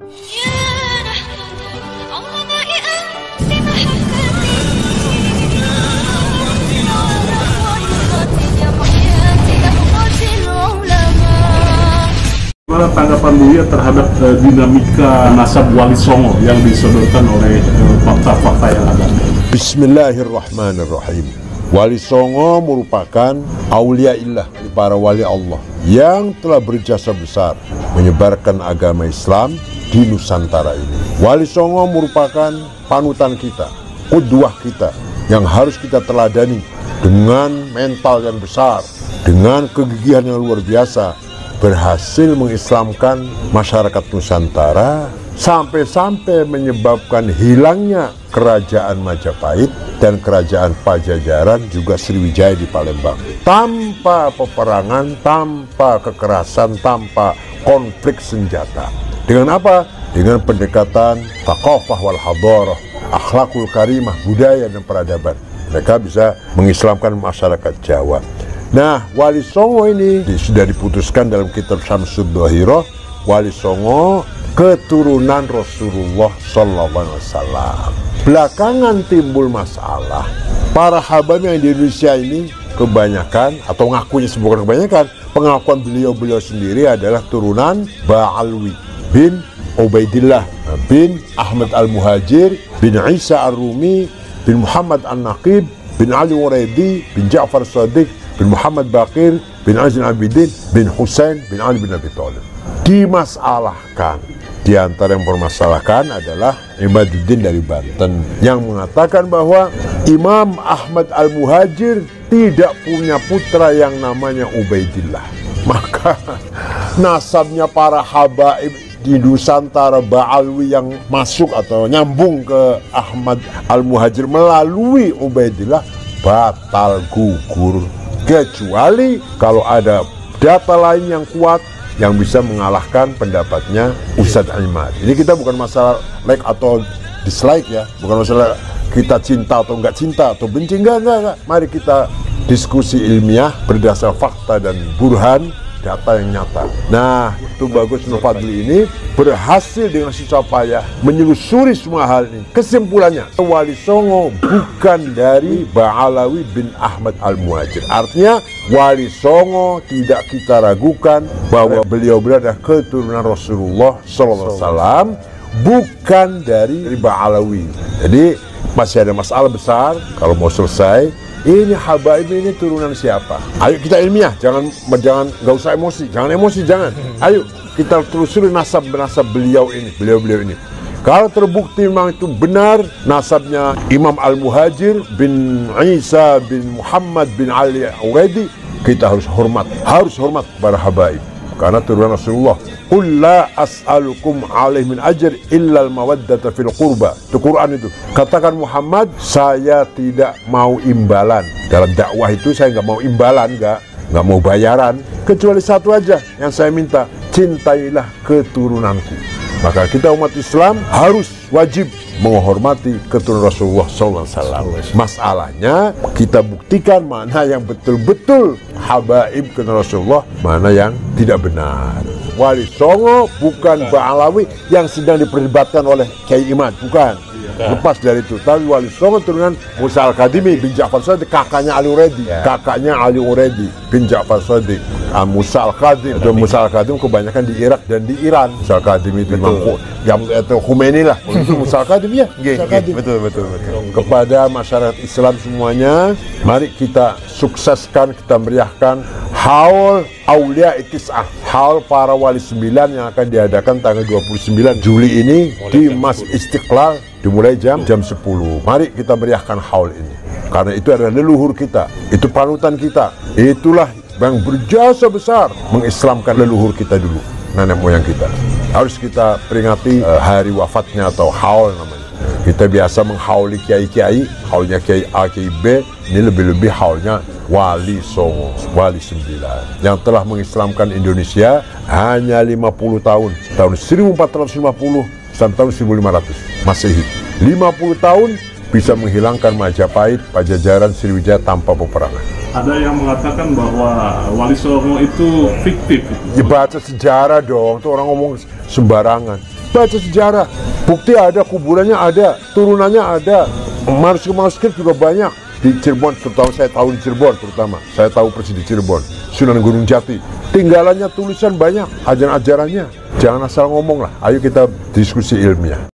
Bagaimana tanggapan Buya terhadap dinamika nasab Wali Songo yang disodorkan oleh fakta-fakta yang ada? Bismillahirrahmanirrahim. Wali Songo merupakan auliaillah, para wali Allah yang telah berjasa besar menyebarkan agama Islam di Nusantara ini. Wali Songo merupakan panutan kita, qudwah kita yang harus kita teladani dengan mental yang besar, dengan kegigihan yang luar biasa, berhasil mengislamkan masyarakat Nusantara sampai-sampai menyebabkan hilangnya kerajaan Majapahit dan kerajaan Pajajaran juga Sriwijaya di Palembang tanpa peperangan, tanpa kekerasan, tanpa konflik senjata. Dengan apa? Dengan pendekatan thaqafah wal hadarah, akhlakul karimah, budaya dan peradaban. Mereka bisa mengislamkan masyarakat Jawa. Nah, Wali Songo ini sudah diputuskan dalam kitab Syamsud Dhahirah. Wali Songo keturunan Rasulullah SAW. Belakangan timbul masalah, para habab yang di Indonesia ini kebanyakan, atau ngakunya bukan kebanyakan, pengakuan beliau sendiri adalah turunan Ba'alwi bin Ubaidillah bin Ahmad Al-Muhajir bin Isa Ar-Rumi bin Muhammad An-Naqib bin Ali Uraidi bin Ja'far Shadiq bin Muhammad Baqir bin Azin Abidin bin Husain bin Ali bin Abi Thalib. Dimasalahkan, di antara yang mempermasalahkan adalah Imaduddin dari Banten yang mengatakan bahwa Imam Ahmad Al-Muhajir tidak punya putra yang namanya Ubaidillah. Maka nasabnya para habaib di Nusantara Ba'alwi yang masuk atau nyambung ke Ahmad Al-Muhajir melalui Ubaidillah batal gugur, kecuali kalau ada data lain yang kuat yang bisa mengalahkan pendapatnya Ustadz Imad. Ini kita bukan masalah like atau dislike ya, bukan masalah kita cinta atau enggak cinta atau benci, enggak. Mari kita diskusi ilmiah berdasar fakta dan burhan, data yang nyata. Nah, itu bagus Nur Fadli ini berhasil dengan susah payah menyelusuri semua hal ini. Kesimpulannya, Wali Songo bukan dari Ba'alawi bin Ahmad Al-Muhajir. Artinya, Wali Songo tidak kita ragukan bahwa beliau berada keturunan Rasulullah SAW, bukan dari Ba'alawi. Jadi, masih ada masalah besar. Kalau mau selesai, ini habaib ini turunan siapa? Ayo kita ilmiah, nggak usah emosi, jangan. Ayo kita telusuri nasab beliau ini. Kalau terbukti memang itu benar nasabnya Imam Al-Muhajir bin Isa bin Muhammad bin Ali Uraidi, kita harus hormat para habaib karena turunan Rasulullah. Qul la as'alukum alaihi min ajr illa al-mawaddata fil qurba. Itu Quran itu. Katakan Muhammad, saya tidak mau imbalan. Dalam dakwah itu saya nggak mau imbalan, nggak mau bayaran. Kecuali satu aja yang saya minta, cintailah keturunanku. Maka kita umat Islam harus wajib menghormati keturunan Rasulullah SAW. Masalahnya kita buktikan mana yang betul-betul habaib keturunan Rasulullah, mana yang tidak benar. Wali Songo bukan Ba'alawi yang sedang diperdebatkan oleh Kiai Imad, bukan. Lepas dari itu, tapi Wali Songo turunan Musa Al-Kadimi bin Ja'far Shadiq, kakaknya Ali Uraidi bin Ja'far Shadiq. Musa Al-Kadimi, Musa Al-Kadimi kebanyakan di Irak dan di Iran. Musa Al-Kadimi itu yang Khomeini lah. Itu Musa Al-Kadimi ya. Betul. Kepada masyarakat Islam semuanya, mari kita sukseskan, kita meriahkan Haul Aulia Itis'ah, haul para wali 9 yang akan diadakan tanggal 29 Juli ini di Masjid Istiqlal, dimulai jam 10. Mari kita meriahkan haul ini, karena itu adalah leluhur kita, itu panutan kita, itulah yang berjasa besar mengislamkan leluhur kita dulu, nenek moyang kita. Harus kita peringati hari wafatnya atau haul namanya. Kita biasa menghauli kiai-kiai, haulnya kiai A, kiai B, ini lebih-lebih haulnya Wali Songo, Wali 9 yang telah mengislamkan Indonesia hanya 50 tahun, tahun 1450 sampai tahun 1500 Masehi. 50 tahun bisa menghilangkan Majapahit, Pajajaran, Sriwijaya tanpa peperangan. Ada yang mengatakan bahwa Wali Songo itu fiktif. Ya baca sejarah dong, itu orang ngomong sembarangan. baca sejarah. Bukti ada, kuburannya ada, turunannya ada, manuskrip juga banyak. Di Cirebon, terutama saya tahu di Cirebon, saya tahu persis di Cirebon, Sunan Gunung Jati, tinggalannya tulisan banyak, ajaran-ajarannya. Jangan asal ngomong lah, ayo kita diskusi ilmiah.